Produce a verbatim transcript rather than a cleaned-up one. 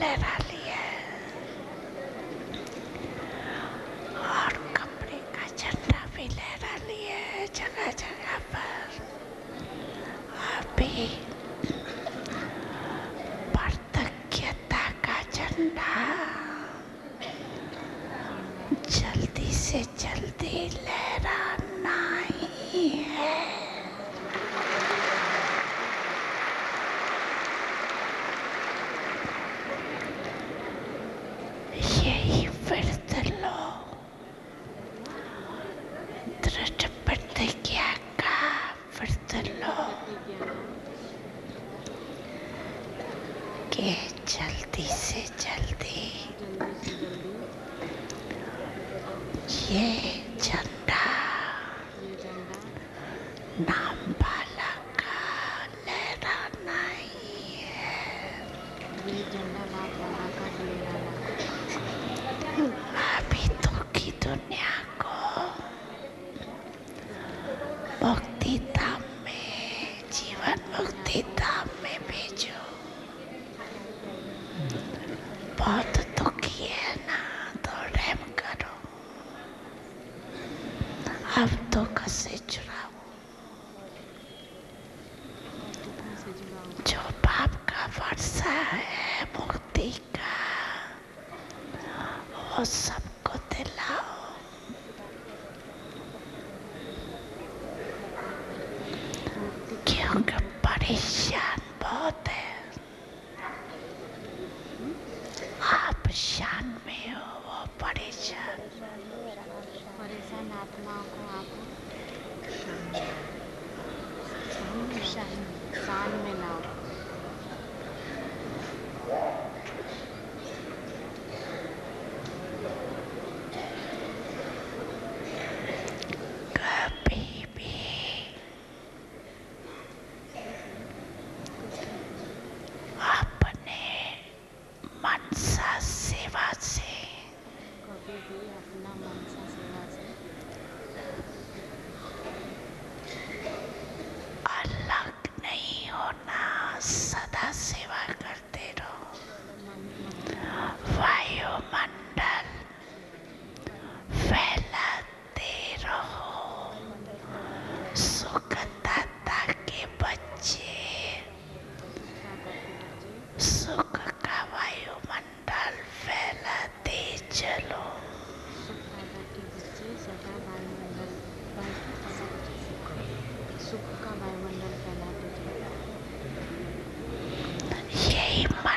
लहरा लिया और कपड़े का झंडा भी लहरा लिया है जगह जगह पर। अभी पारदर्शिता का झंडा जल्दी से जल्दी लहराना ही है। यही व्रत लो, दृढ़ प्रतिज्ञा का व्रत लो कि जल्दी से जल्दी ये झंडा नाम वाला का लहराना ही है। ये झंडा नाम वाला का लहराना। अभी तो की दुनिया को मुक्ति धाम में, जीवन मुक्ति धाम में भेजो। बहुत दुखी है ना, तो रहम करो। अब तो कसे चुराओ, जो पाप का वर्षा है मुक्ति का, वो सबको दिलाओ। क्योंकि परेशान बहुत है, आप शान में हो, वो परेशान। परेशान आत्माओं को आप शान में लाओ। कभी भी अपने मनसा सेवा से कभी भी अपना मनसा सेवा से अलग नहीं होना, सदा सेवा करते रहो। वायुमंडल फैलाते रहो, सुखदाता के बच्चे सुख का वायुमंडल फैलाते चलो। सदा वायुमंडल सुख का वायुमंडल फैलाते चलो। यही